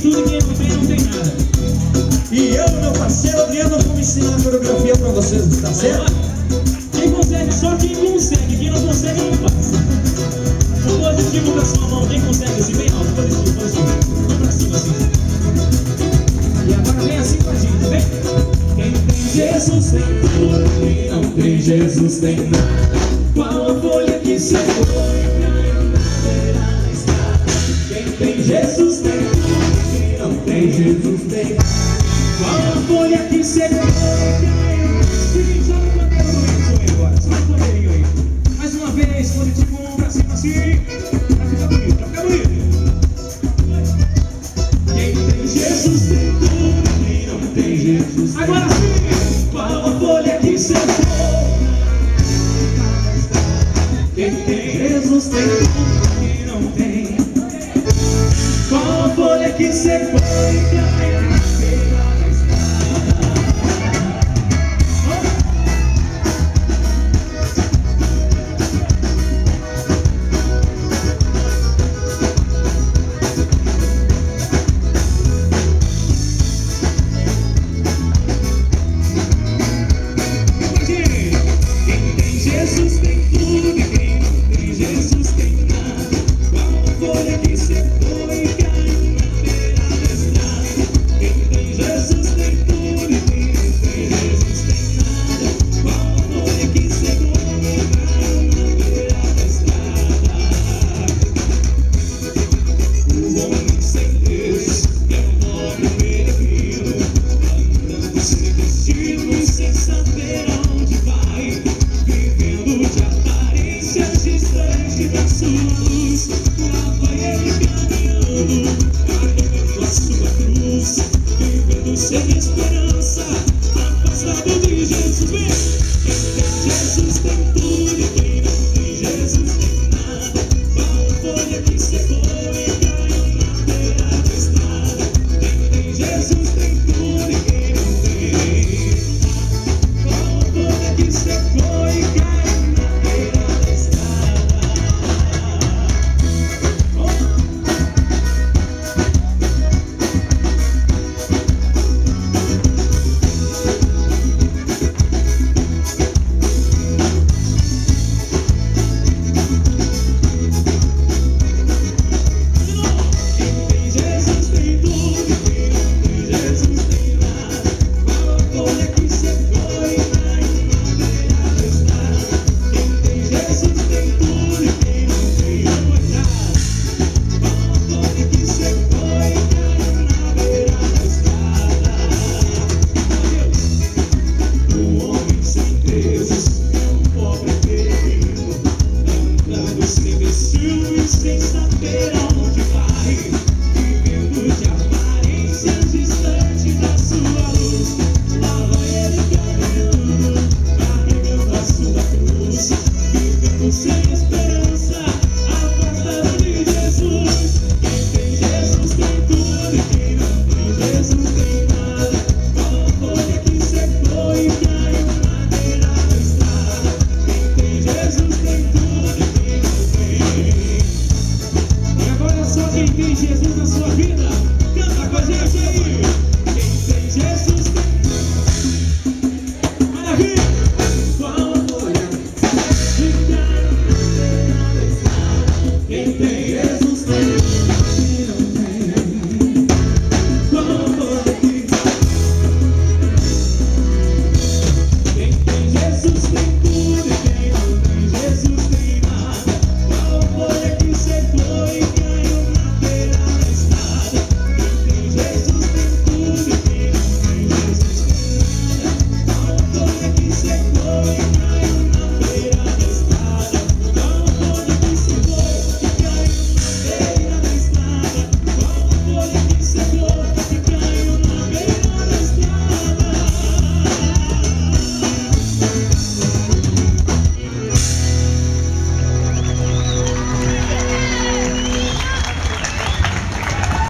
tudo e quem não tem, não tem nada. E eu, meu parceiro Adriano, vou ensinar a coreografia pra vocês, tá certo? Quem consegue, só quem consegue. Quem não consegue, não faz. O positivo pra sua mão, quem consegue assim, bem alto, positivo, positivo. Vamos pra cima assim. E agora vem assim com a gente, vem. Quem tem Jesus tem tudo, quem não tem Jesus tem nada. Qual a folha que secou e caiu na beira da estrada? Quem tem Jesus tem tudo, quem não tem Jesus tem nada. Qual a folha que secou e caiu? Seguinte, sobe o pandeiro do meio aí agora, sobe o pandeirinho aí. Mais uma vez, positivo, um pra cima assim. Pra ficar bonito, pra ficar bonito. Quem tem Jesus tem tudo, quem não tem Jesus tem. Agora sim! Qual a folha que secou? Quem tem Jesus tem tudo, quem não tem. Qual a folha que secou e caiu na beira da estrada? Quem tem Jesus tem tudo e quem não tem Jesus tem nada. Qual a folha que secou e caiu na beira da estrada? Quem tem Jesus tem tudo e quem não tem Jesus tem nada. Qual a folha que secou e caiu na beira da estrada? O homem sem Deus é um pobre peregrino, andando sem destino, sem saber aonde vai, vivendo de aparências distante da sua luz. Lá vai ele caminhando, carregando a sua cruz, vivendo sem esperança, afastado de Jesus. Vem! Quem tem Jesus tem tudo e quem não tem Jesus tem nada. Qual a folha que secou e caiu na beira da estrada? Quem tem Jesus tem tudo e quem não tem. Qual a folha que secou e caiu na beira da estrada? Quem tem Jesus tem tudo e quem não tem Jesus tem nada. Qual a folha que secou e caiu na beira da estrada? Quem tem Jesus tem tudo e quem não tem coitado. Qual a folha que secou e caiu na beira da estrada? O homem sem Deus é um pobre peregrino, andando sem destino e sem saber aonde vai, vivendo de aparências distante da sua luz. Lá vai ele caminhando, carregando a sua cruz, vivendo sem esperança, afastado de Jesus. Quem tem Jesus tem tudo e quem não tem Jesus tem nada. Qual a folha que secou e caiu na beira da estrada? Quem tem Jesus tem tudo e quem não tem. E agora só quem tem Jesus na sua